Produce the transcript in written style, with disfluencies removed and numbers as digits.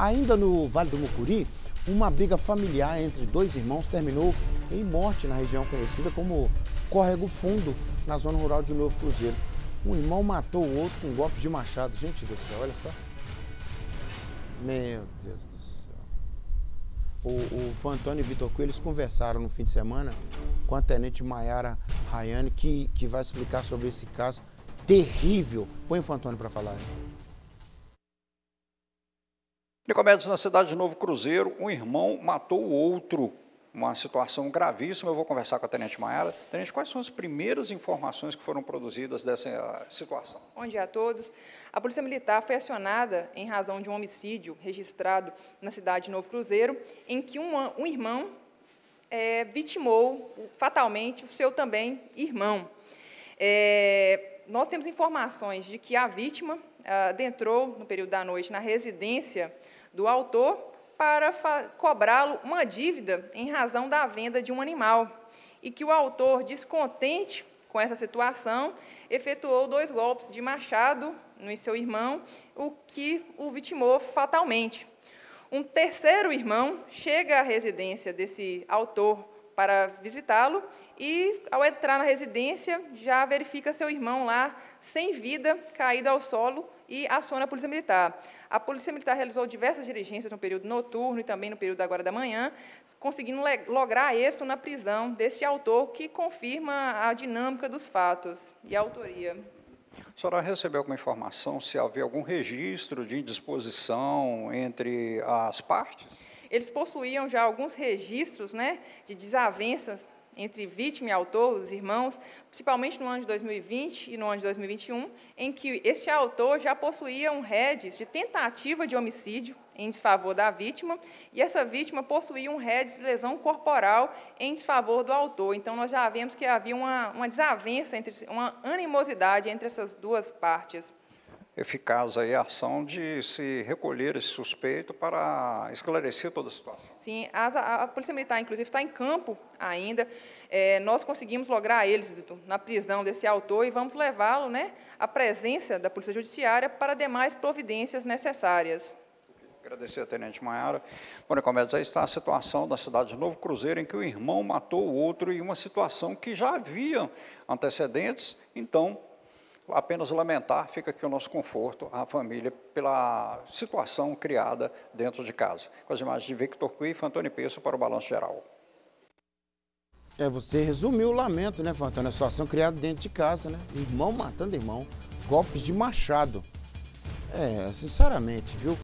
Ainda no Vale do Mucuri, uma briga familiar entre dois irmãos terminou em morte na região conhecida como Córrego Fundo, na zona rural de Novo Cruzeiro. Um irmão matou o outro com um golpe de machado. Gente do céu, olha só. Meu Deus do céu. O Fã Antônio e Vitor Coelho, eles conversaram no fim de semana com a tenente Maiara Rayane, que vai explicar sobre esse caso terrível. Põe o Fã Antônio para falar. Nicomedes, na cidade de Novo Cruzeiro, um irmão matou o outro. Uma situação gravíssima. Eu vou conversar com a tenente Maiara. Tenente, quais são as primeiras informações que foram produzidas dessa situação? Bom dia a todos. A Polícia Militar foi acionada em razão de um homicídio registrado na cidade de Novo Cruzeiro, em que um irmão vitimou fatalmente o seu também irmão. Nós temos informações de que a vítima adentrou, no período da noite, na residência do autor para cobrá-lo uma dívida em razão da venda de um animal, e que o autor, descontente com essa situação, efetuou 2 golpes de machado no seu irmão, o que o vitimou fatalmente. Um terceiro irmão chega à residência desse autor para visitá-lo e, ao entrar na residência, já verifica seu irmão lá, sem vida, caído ao solo, e aciona a Polícia Militar. A Polícia Militar realizou diversas diligências no período noturno e também no período agora da manhã, conseguindo lograr êxito na prisão desse autor, que confirma a dinâmica dos fatos e a autoria. A senhora recebeu alguma informação se havia algum registro de indisposição entre as partes? Eles possuíam já alguns registros, de desavenças entre vítima e autor, os irmãos, principalmente no ano de 2020 e no ano de 2021, em que este autor já possuía um rédis de tentativa de homicídio em desfavor da vítima, e essa vítima possuía um rédis de lesão corporal em desfavor do autor. Então, nós já vemos que havia uma desavença, uma animosidade entre essas duas partes. Eficaz aí a ação de se recolher esse suspeito para esclarecer toda a situação. Sim, a Polícia Militar, inclusive, está em campo ainda. Nós conseguimos lograr êxito na prisão desse autor e vamos levá-lo, à presença da Polícia Judiciária para demais providências necessárias. Agradecer a tenente Maiara. Bom, Nicomedes, aí está a situação da cidade de Novo Cruzeiro, em que o irmão matou o outro, e uma situação que já havia antecedentes. Então, apenas lamentar, fica aqui o nosso conforto, à família, pela situação criada dentro de casa. Com as imagens de Victor Coelho e Fã Antônio Peço para o Balanço Geral. Você resumiu o lamento, Fã Antônio? A situação criada dentro de casa, Irmão matando irmão, golpes de machado. Sinceramente, viu?